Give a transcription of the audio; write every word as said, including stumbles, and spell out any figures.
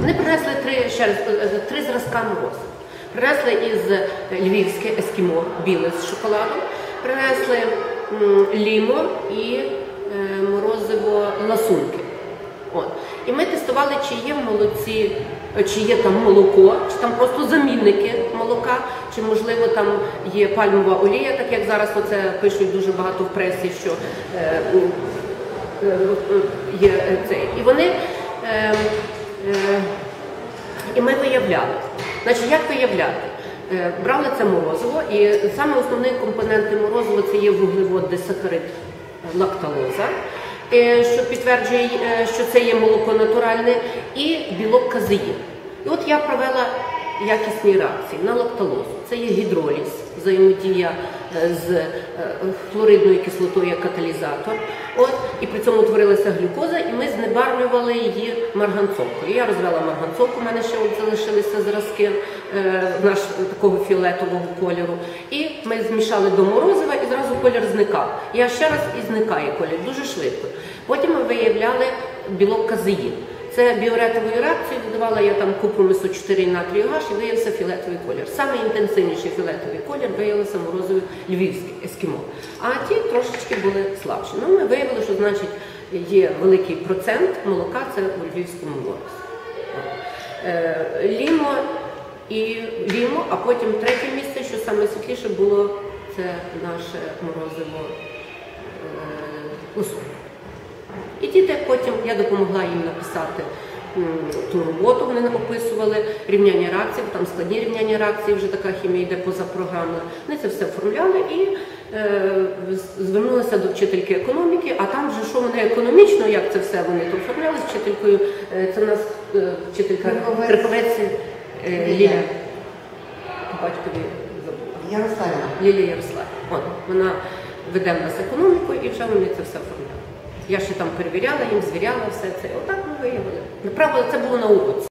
Вони принесли три, ще раз, три зразка морозива. Принесли із львівське ескімо біле з шоколадом, принесли м, лімо і е, морозиво ласунки. От. І ми тестували, чи є в молоці, чи є там молоко, чи там просто замінники молока, чи можливо там є пальмова олія, так як зараз оце пишуть дуже багато в пресі, що е, е, є цей. І вони, е, е, і ми виявляли. Значить, як виявляти? Е, брали це морозиво, і саме основні компоненти морозива це є вуглевод, дисахарид, лакталоза, що підтверджує, що це є молоко натуральне, і білок казеїн. І от я провела якісні реакції на лакталозу. Це є гідроліз, взаємодія з хлоридною кислотою як каталізатор. От, і при цьому утворилася глюкоза, і ми знебарвлювали її марганцовкою. Я розвела марганцовку, у мене ще от залишилися зразки е, наш такого фіолетового кольору. І ми змішали до морозива, і зразу колір зникав. Я ще раз, і зникає колір, дуже швидко. Потім ми виявляли білок казеїн. Це біоретовою реакцією, додавала я там купрумису чотири натрію гаш, і виявився фіолетовий колір. Саме інтенсивніший фіолетовий колір виявився морозиві львівське ескімо. А ті трошечки були слабші. Ну, ми виявили, що, значить, є великий процент молока, це у львівському морозі. Лімо і лімо, а потім третє місце, що саме світліше було, це наше морозиво ласунки. І діти потім, я допомогла їм написати м, ту роботу, вони описували рівняння реакцій, там складні рівняння реакцій, вже така хімія йде поза програмою. Вони це все оформляли і е, звернулися до вчительки економіки, а там вже що вони економічно, як це все вони то оформляли з вчителькою, е, це у нас е, вчителька Криповець е, Лілія, батькові забула. Ярославівна. Лілія Ярославівна. Вона веде в нас економіку і вже вони це все оформляли. Я ще там перевіряла їм, звіряла все це. Отак ми виявили. Направду, це було на уроці.